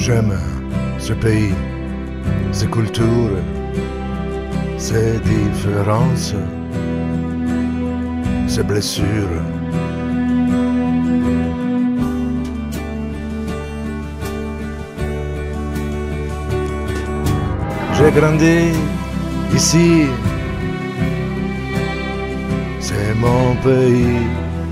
J'aime ce pays, ses cultures, ses différences, ses blessures. J'ai grandi ici, c'est mon pays.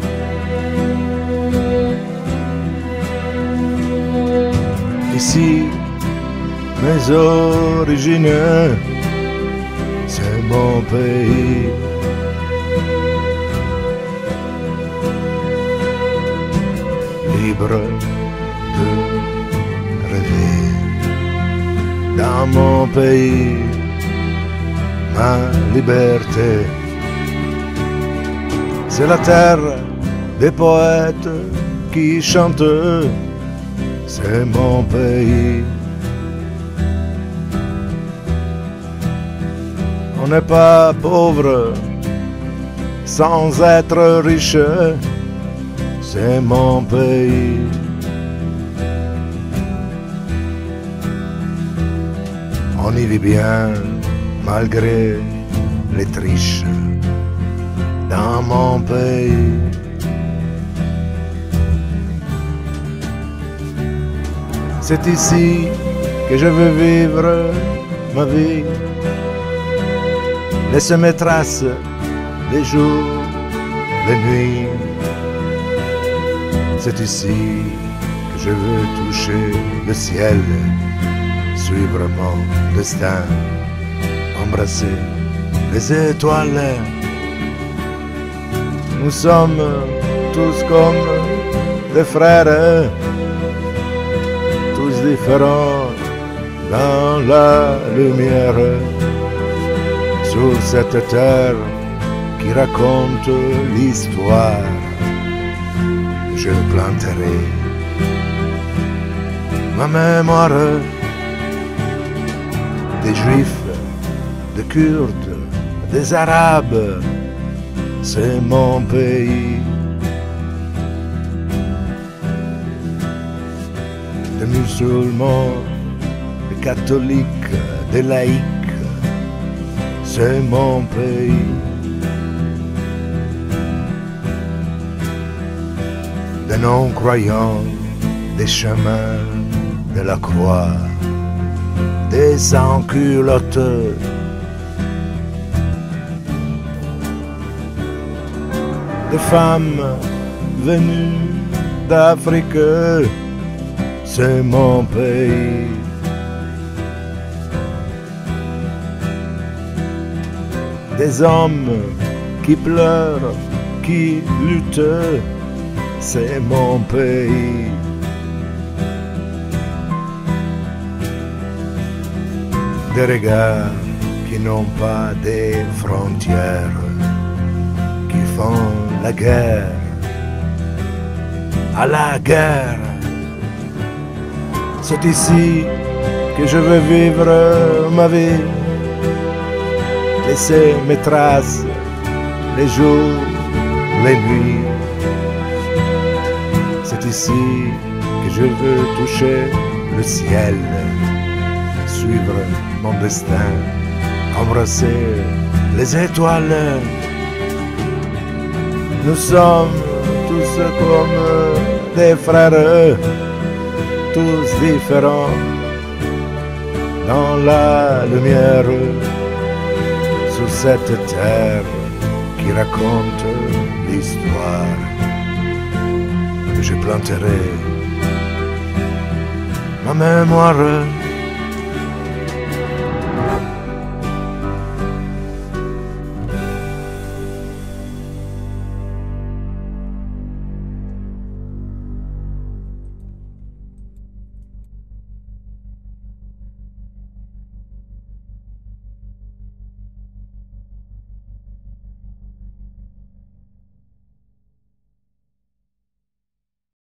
Ici, mes origines, c'est mon pays. Libre de rêver dans mon pays, ma liberté. C'est la terre des poètes qui chantent, c'est mon pays. On n'est pas pauvre sans être riche, c'est mon pays. On y vit bien malgré les triches dans mon pays. C'est ici que je veux vivre ma vie. Laisse mes traces, les jours, les nuits. C'est ici que je veux toucher le ciel, suivre mon destin, embrasser les étoiles. Nous sommes tous comme des frères, tous différents dans la lumière. Sur cette terre qui raconte l'histoire, je planterai ma mémoire des Juifs, des Kurdes, des Arabes, c'est mon pays. Des musulmans, des catholiques, des laïcs, c'est mon pays. Des non-croyants, des chemins de la croix, des sans-culottes, des femmes venues d'Afrique, c'est mon pays. Des hommes qui pleurent, qui luttent, c'est mon pays. Des regards qui n'ont pas des frontières, qui font la guerre à la guerre. C'est ici que je veux vivre ma vie. Laisser mes traces, les jours, les nuits. C'est ici que je veux toucher le ciel, suivre mon destin, embrasser les étoiles. Nous sommes tous comme des frères, tous différents dans la lumière. Sur cette terre qui raconte l'histoire, je planterai ma mémoire.